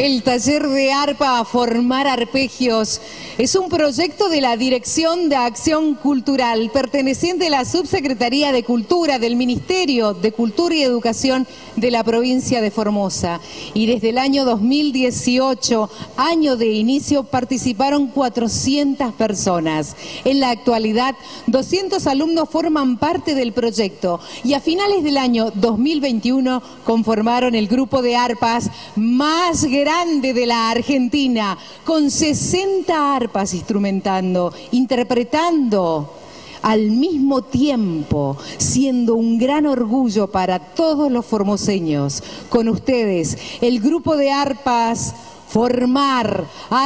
El taller de arpa Formar Arpegios es un proyecto de la Dirección de Acción Cultural perteneciente a la Subsecretaría de Cultura del Ministerio de Cultura y Educación de la provincia de Formosa. Y desde el año 2018, año de inicio, participaron 400 personas. En la actualidad, 200 alumnos forman parte del proyecto y a finales del año 2021 conformaron el grupo de arpas más grande de la Argentina, con 60 arpas interpretando al mismo tiempo, siendo un gran orgullo para todos los formoseños. Con ustedes, el grupo de arpas Formar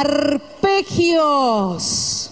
Arpegios.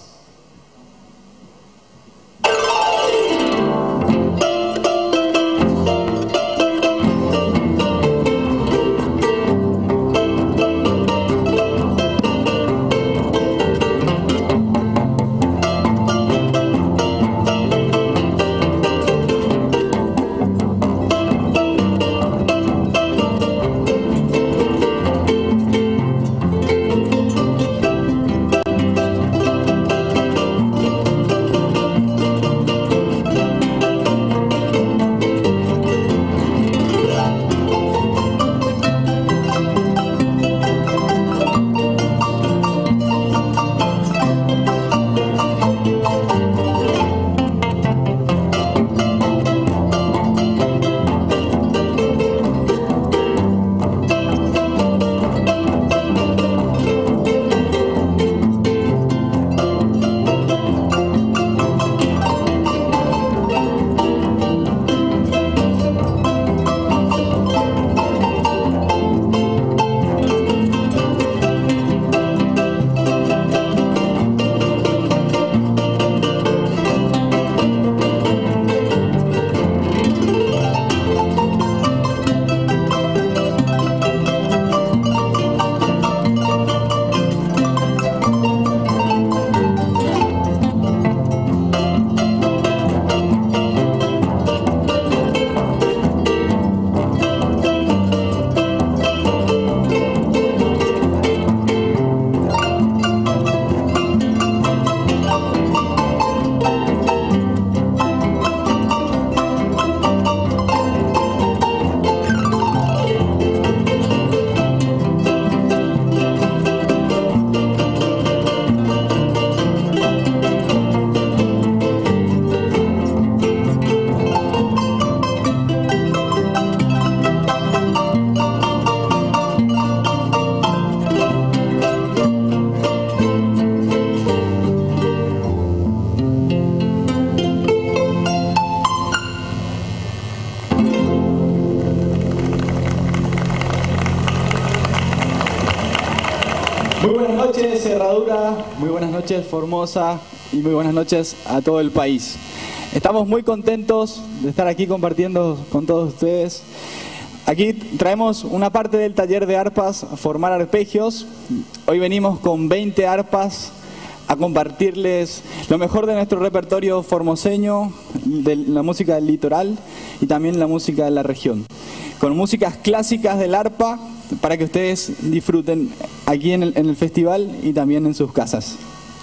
Muy buenas noches, Herradura, muy buenas noches, Formosa, y muy buenas noches a todo el país. Estamos muy contentos de estar aquí compartiendo con todos ustedes. Aquí traemos una parte del taller de arpas Formar Arpegios. Hoy venimos con 20 arpas a compartirles lo mejor de nuestro repertorio formoseño, de la música del litoral y también la música de la región. Con músicas clásicas del arpa para que ustedes disfruten aquí en el festival y también en sus casas.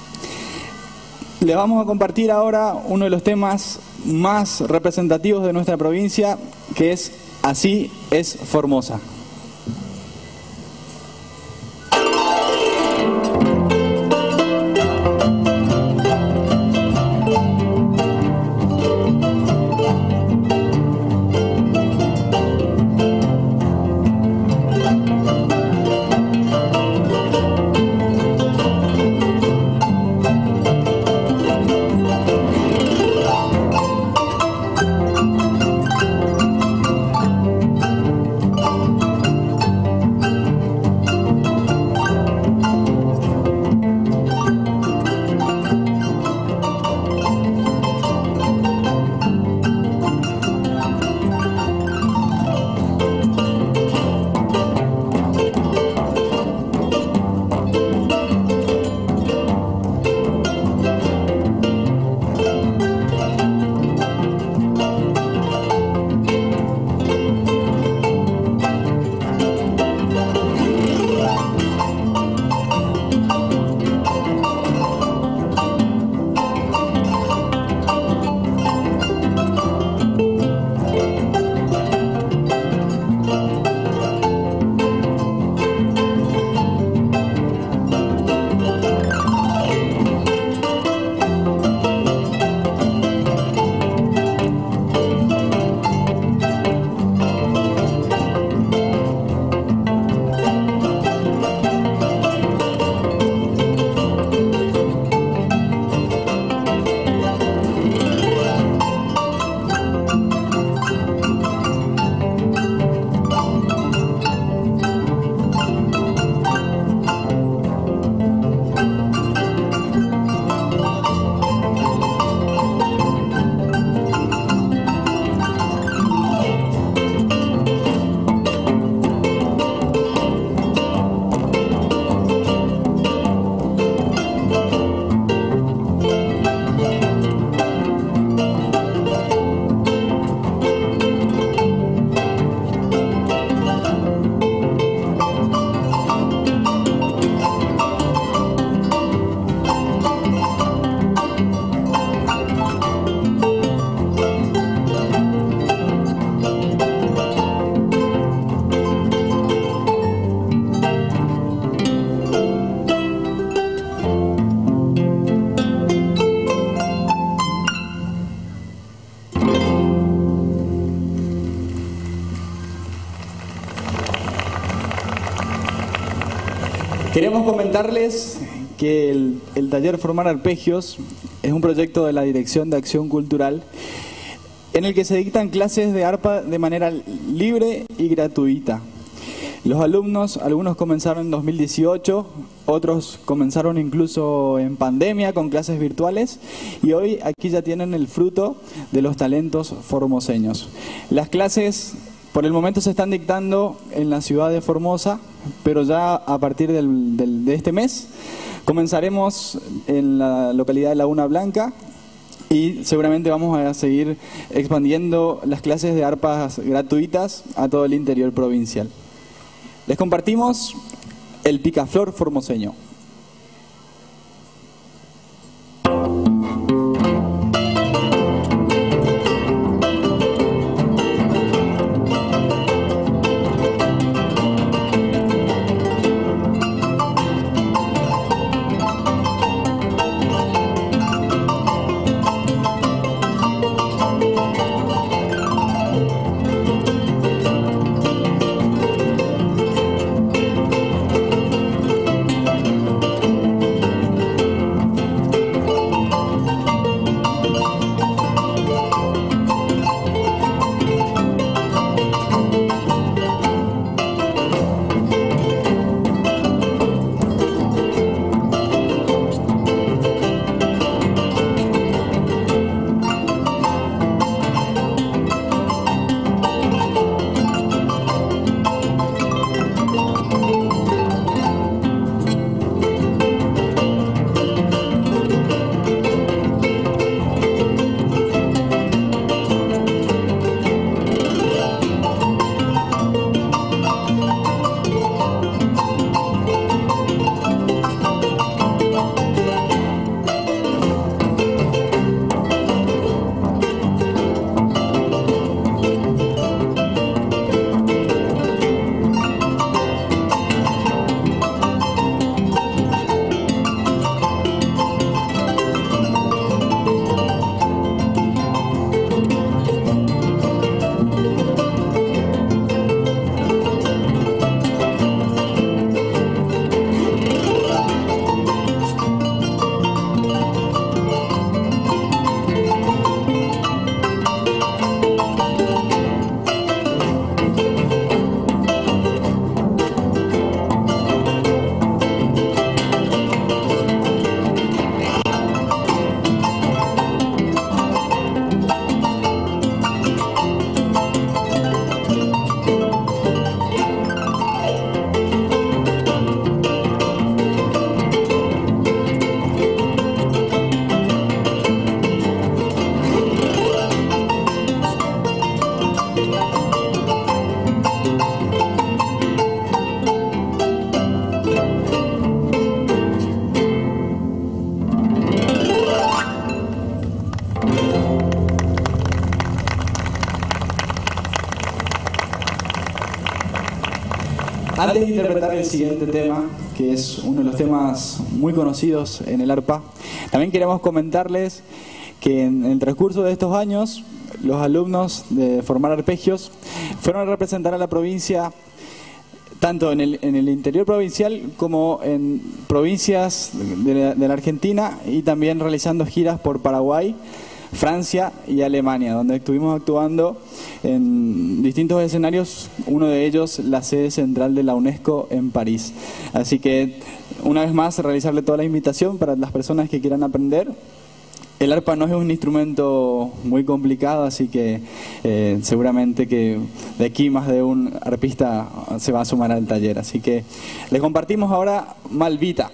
Les vamos a compartir ahora uno de los temas más representativos de nuestra provincia, que es Así es Formosa. Queremos comentarles que el taller Formar Arpegios es un proyecto de la Dirección de Acción Cultural en el que se dictan clases de arpa de manera libre y gratuita. Los alumnos, algunos comenzaron en 2018, otros comenzaron incluso en pandemia con clases virtuales y hoy aquí ya tienen el fruto de los talentos formoseños. Las clases por el momento se están dictando en la ciudad de Formosa, pero ya a partir de este mes comenzaremos en la localidad de Laguna Blanca y seguramente vamos a seguir expandiendo las clases de arpas gratuitas a todo el interior provincial. Les compartimos el picaflor formoseño. Antes de interpretar el siguiente tema, que es uno de los temas muy conocidos en el arpa, también queremos comentarles que en el transcurso de estos años, los alumnos de Formar Arpegios fueron a representar a la provincia tanto en el interior provincial como en provincias de la Argentina y también realizando giras por Paraguay, Francia y Alemania, donde estuvimos actuando en distintos escenarios, uno de ellos la sede central de la UNESCO en París. Así que, una vez más, realizarle toda la invitación para las personas que quieran aprender. El arpa no es un instrumento muy complicado, así que seguramente que de aquí más de un arpista se va a sumar al taller. Así que les compartimos ahora Malvita.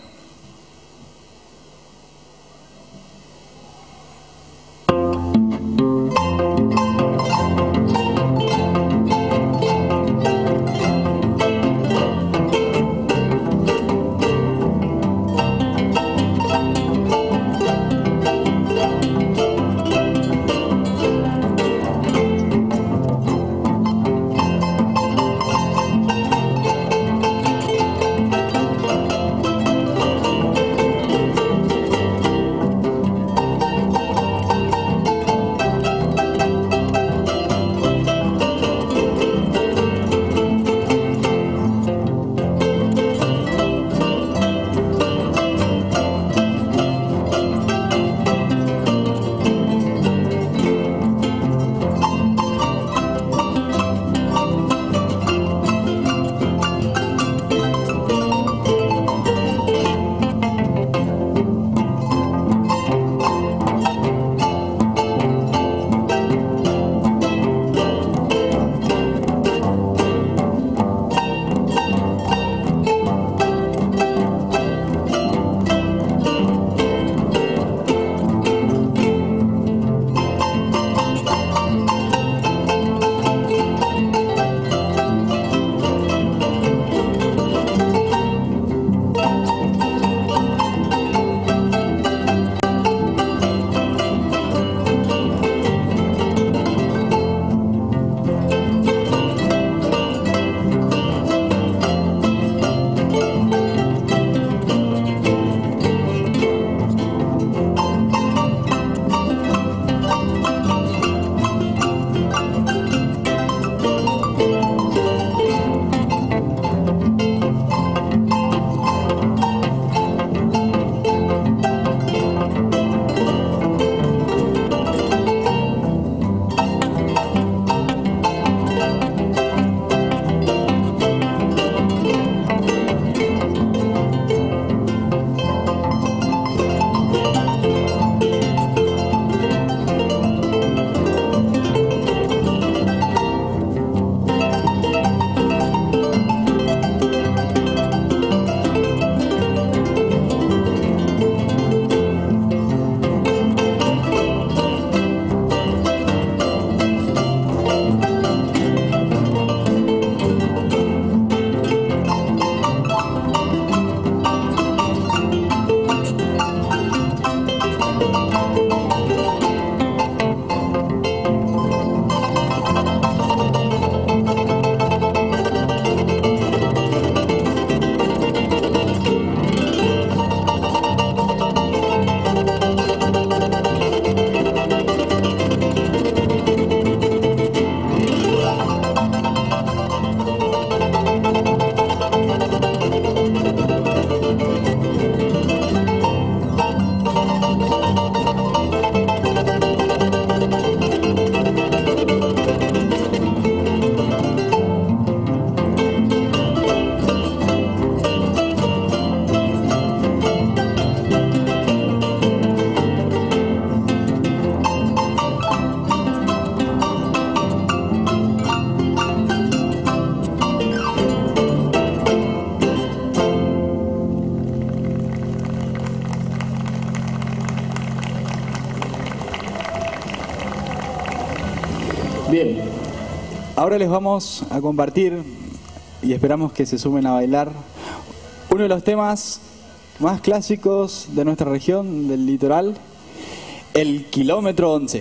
Ahora les vamos a compartir, y esperamos que se sumen a bailar, uno de los temas más clásicos de nuestra región, del litoral, el Kilómetro 11.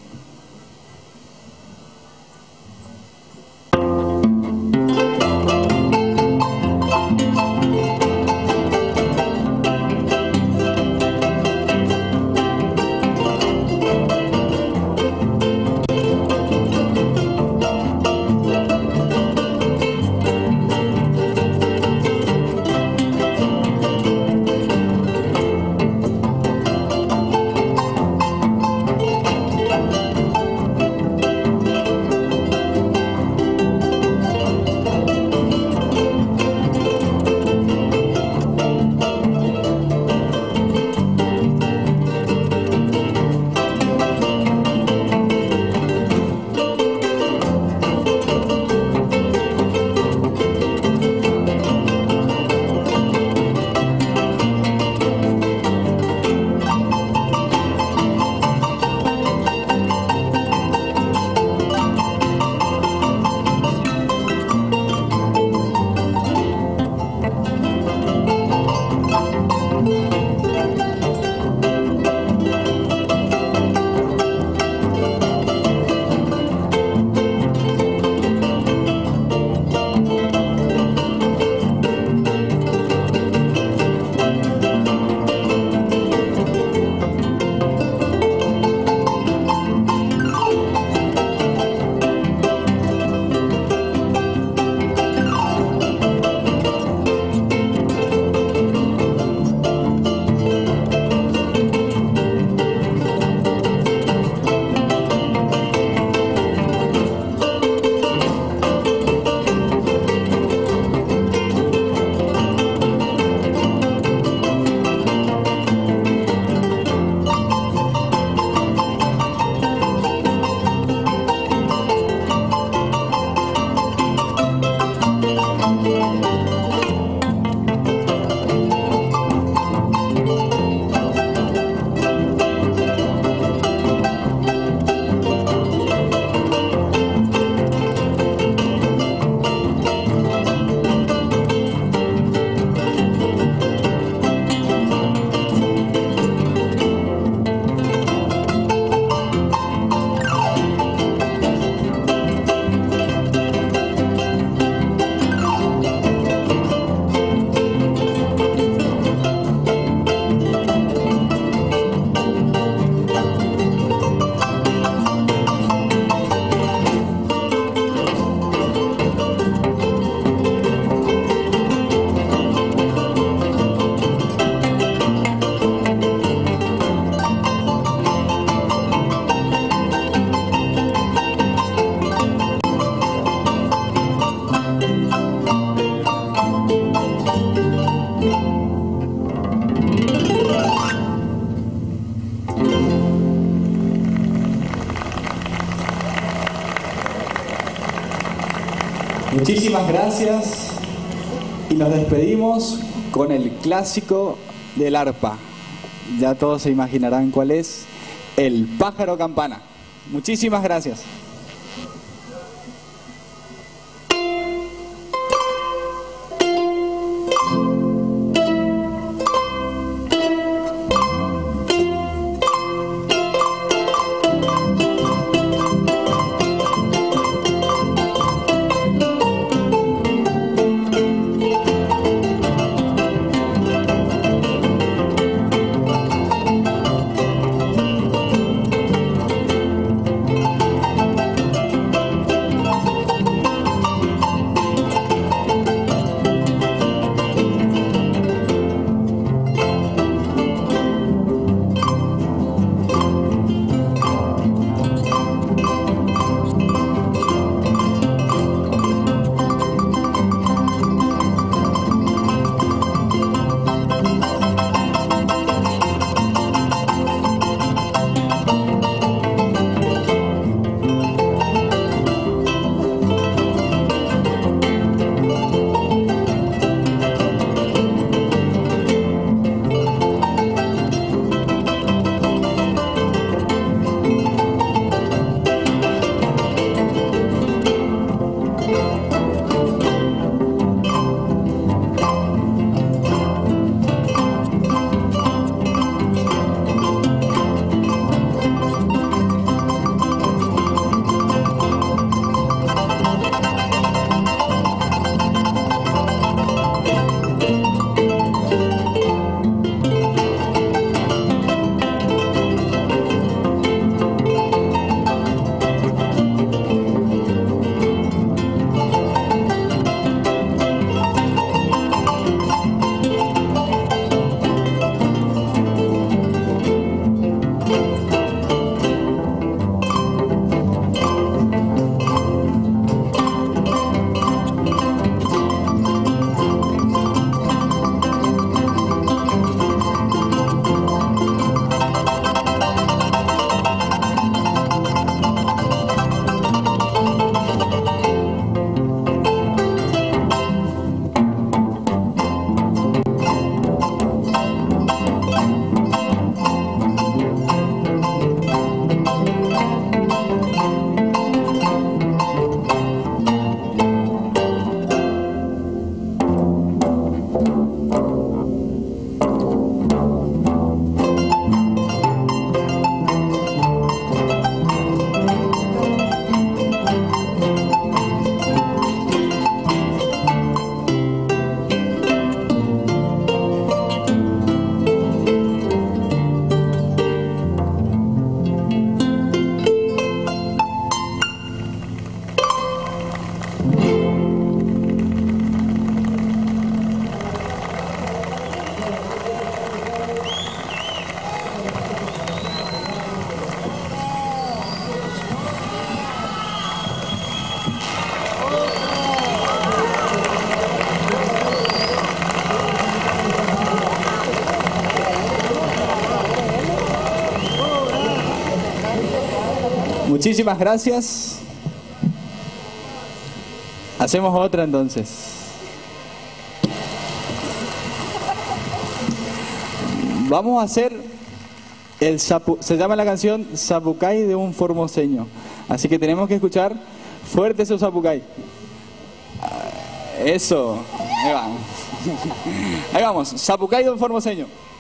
Muchísimas gracias y nos despedimos con el clásico del arpa. Ya todos se imaginarán cuál es, el pájaro campana. Muchísimas gracias. Muchísimas gracias. Hacemos otra entonces. Vamos a hacer se llama la canción Zapucay de un formoseño. Así que tenemos que escuchar fuerte su zapucay. Eso. Ahí va. Ahí vamos. Zapucay de un formoseño.